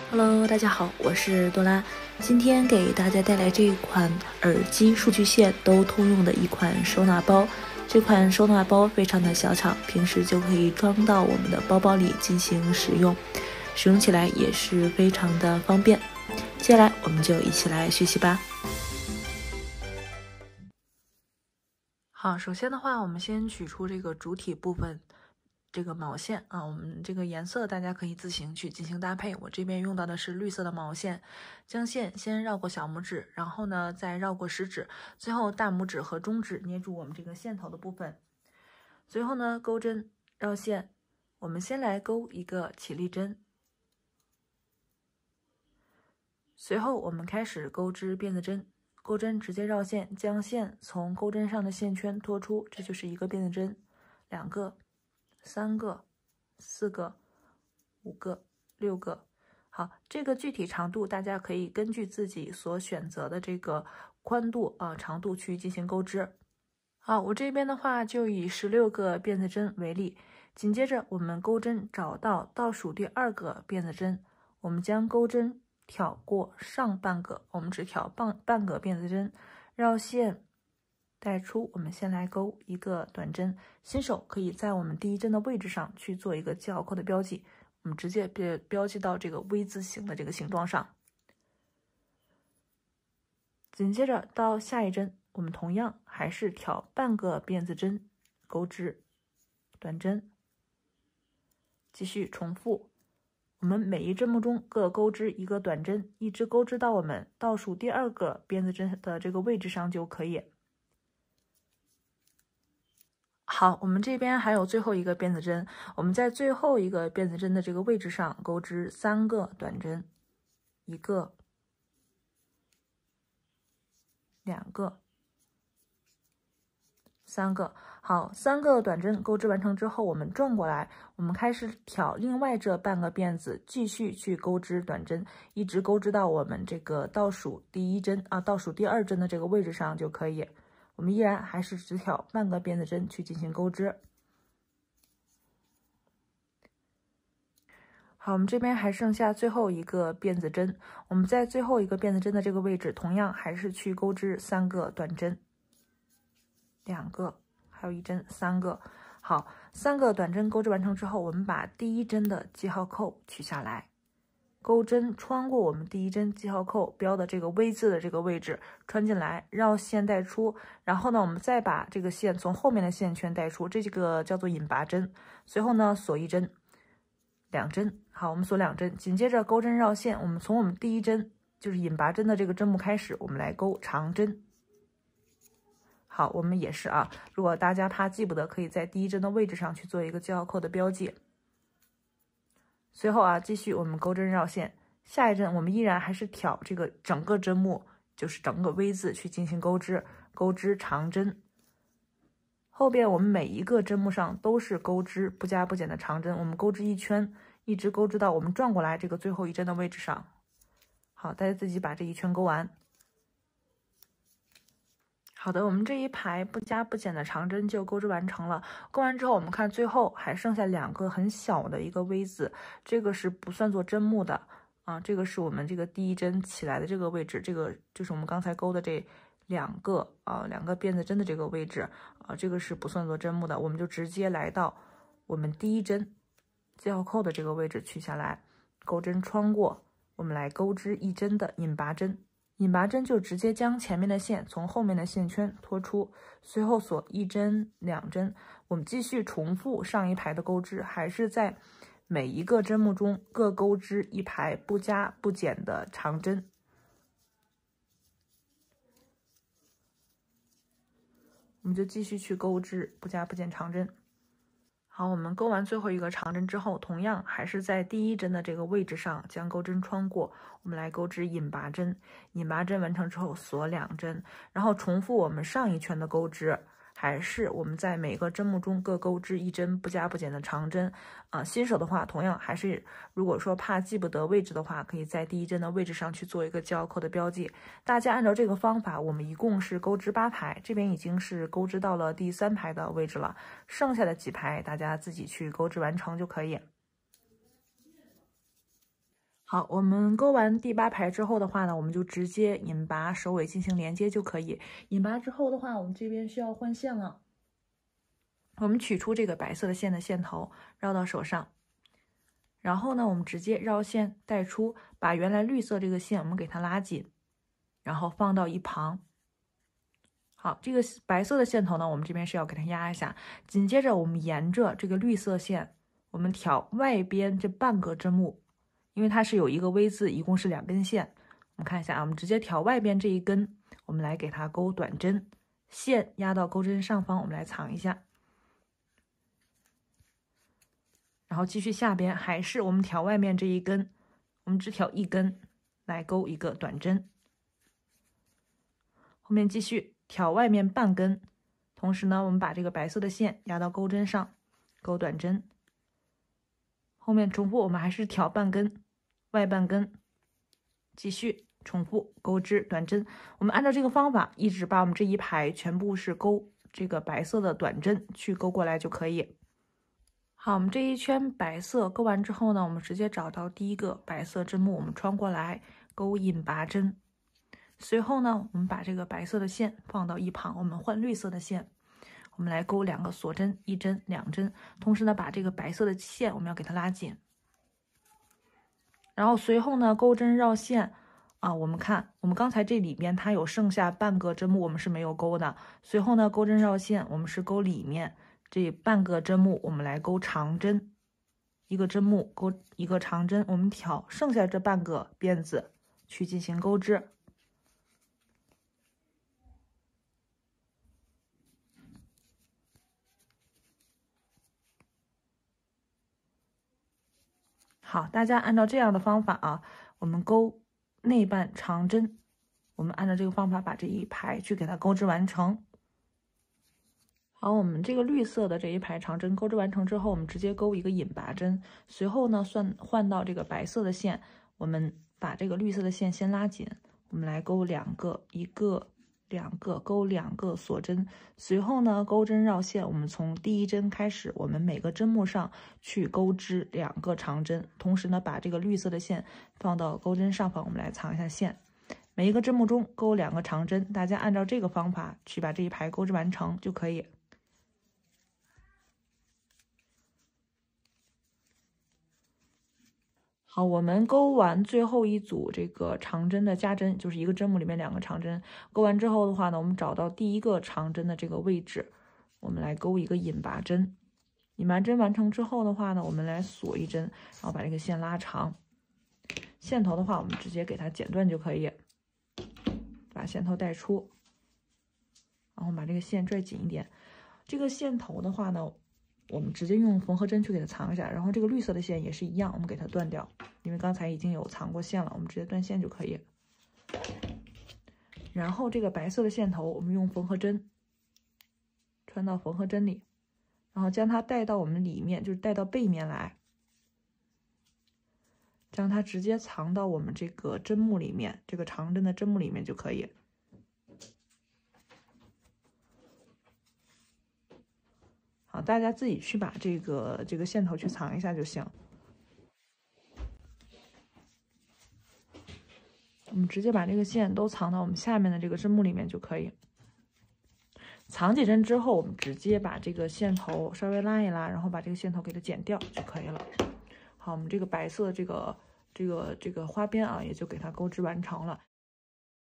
Hello，大家好，我是多拉。今天给大家带来这款耳机数据线都通用的一款收纳包。这款收纳包非常的小巧，平时就可以装到我们的包包里进行使用，使用起来也是非常的方便。接下来我们就一起来学习吧。好，首先的话，我们先取出这个主体部分。这个毛线啊，我们这个颜色大家可以自行去进行搭配。我这边用到的是绿色的毛线，将线先绕过小拇指，然后呢再绕过食指，最后大拇指和中指捏住我们这个线头的部分。随后呢钩针绕线，我们先来钩一个起立针，随后我们开始钩织辫子针。钩针直接绕线，将线从钩针上的线圈拖出，这就是一个辫子针。2个。3个、4个、5个、6个，好，这个具体长度大家可以根据自己所选择的这个宽度长度去进行钩织。好，我这边的话就以16个辫子针为例，紧接着我们钩针找到倒数第2个辫子针，我们将钩针挑过上半个，我们只挑半个辫子针，绕线。带出，我们先来钩一个短针，新手可以在我们第一针的位置上去做一个记号扣的标记，我们直接标记到这个 V 字形的这个形状上。紧接着到下一针，我们同样还是挑半个辫子针，钩织短针，继续重复。我们每一针目中各钩织一个短针，一直钩织到我们倒数第2个辫子针的这个位置上就可以。好，我们这边还有最后一个辫子针，我们在最后一个辫子针的这个位置上钩织3个短针，1个、2个、3个。好，3个短针钩织完成之后，我们转过来，我们开始挑另外这半个辫子，继续去钩织短针，一直钩织到我们这个倒数第1针倒数第2针的这个位置上就可以。我们依然还是只挑半个辫子针去进行钩织。好，我们这边还剩下最后一个辫子针，我们在最后一个辫子针的这个位置，同样还是去钩织3个短针，2个，还有1针，3个。好，3个短针钩织完成之后，我们把第1针的记号扣取下来，钩针穿过我们第1针记号扣标的这个 V 字的这个位置穿进来，绕线带出，然后呢我们再把这个线从后面的线圈带出，这个叫做引拔针。随后呢锁1针，2针。好，我们锁2针，紧接着钩针绕线，我们从我们第1针就是引拔针的这个针目开始，我们来钩长针。好，我们也是如果大家怕记不得，可以在第1针的位置上去做一个记号扣的标记。随后继续我们钩针绕线，下一针我们依然还是挑这个整个针目，就是整个 V 字去进行钩织，钩织长针。后边我们每一个针目上都是钩织不加不减的长针，我们钩织1圈，一直钩织到我们转过来这个最后1针的位置上。好，大家自己把这1圈钩完。好的，我们这一排不加不减的长针就钩织完成了。钩完之后，我们看最后还剩下2个很小的一个 V 字，这个是不算作针目的这个是我们这个第1针起来的这个位置，这个就是我们刚才钩的这2个2个辫子针的这个位置这个是不算作针目的，我们就直接来到我们第1针记号扣的这个位置取下来，钩针穿过，我们来钩织1针的引拔针。引拔针就直接将前面的线从后面的线圈拖出，随后锁1针、2针，我们继续重复上一排的钩织，还是在每一个针目中各钩织1排不加不减的长针。我们就继续去钩织不加不减长针。好，我们钩完最后一个长针之后，同样还是在第1针的这个位置上将钩针穿过，我们来钩织引拔针。引拔针完成之后锁2针，然后重复我们上一圈的钩织，还是我们在每个针目中各钩织1针不加不减的长针新手的话，同样还是如果说怕记不得位置的话，可以在第1针的位置上去做一个记号扣的标记。大家按照这个方法，我们一共是钩织8排，这边已经是钩织到了第3排的位置了，剩下的几排大家自己去钩织完成就可以。 好，我们勾完第8排之后的话呢，我们就直接引拔首尾进行连接就可以。引拔之后的话，我们这边需要换线了。我们取出这个白色的线的线头，绕到手上，然后呢，我们直接绕线带出，把原来绿色这个线我们给它拉紧，然后放到一旁。好，这个白色的线头呢，我们这边是要给它压一下。紧接着，我们沿着这个绿色线，我们挑外边这半个针目。因为它是有一个 V 字，一共是2根线。我们看一下啊，我们直接挑外边这一根，我们来给它钩短针，线压到钩针上方，我们来藏一下。然后继续下边，还是我们挑外面这一根，我们只挑一根来钩一个短针。后面继续挑外面半根，同时呢，我们把这个白色的线压到钩针上，钩短针。后面重复，我们还是挑半根。外半根，继续重复钩织短针。我们按照这个方法，一直把我们这一排全部是钩这个白色的短针去钩过来就可以。好，我们这一圈白色钩完之后呢，我们直接找到第一个白色针目，我们穿过来钩引拔针。随后呢，我们把这个白色的线放到一旁，我们换绿色的线，我们来钩2个锁针，1针、2针，同时呢，把这个白色的线我们要给它拉紧。然后随后呢，钩针绕线啊，我们看我们刚才这里边它有剩下半个针目，我们是没有钩的。随后呢，钩针绕线，我们是钩里面这半个针目，我们来钩长针，一个针目钩一个长针，我们挑剩下这半个辫子去进行钩织。好，大家按照这样的方法啊，我们钩内半长针，我们按照这个方法把这一排去给它钩织完成。好，我们这个绿色的这一排长针钩织完成之后，我们直接钩一个引拔针，随后呢换到这个白色的线，我们把这个绿色的线先拉紧，我们来钩2个，1个、2个，钩2个锁针，随后呢钩针绕线，我们从第1针开始，我们每个针目上去钩织2个长针，同时呢把这个绿色的线放到钩针上方，我们来藏一下线。每一个针目中钩2个长针，大家按照这个方法去把这一排钩织完成就可以。好，我们钩完最后一组这个长针的加针，就是一个针目里面2个长针。钩完之后的话呢，我们找到第1个长针的这个位置，我们来钩一个引拔针。引拔针完成之后的话呢，我们来锁1针，然后把这个线拉长。线头的话，我们直接给它剪断就可以，把线头带出，然后把这个线拽紧一点。这个线头的话呢，我们直接用缝合针去给它藏一下，然后这个绿色的线也是一样，我们给它断掉，因为刚才已经有藏过线了，我们直接断线就可以。然后这个白色的线头，我们用缝合针穿到缝合针里，然后将它带到我们里面，就是带到背面来，将它直接藏到我们这个针目里面，这个长针的针目里面就可以。好，大家自己去把这个线头去藏一下就行。我们直接把这个线都藏到我们下面的这个针目里面就可以。藏几针之后，我们直接把这个线头稍微拉一拉，然后把这个线头给它剪掉就可以了。好，我们这个白色这个花边啊，也就给它钩织完成了。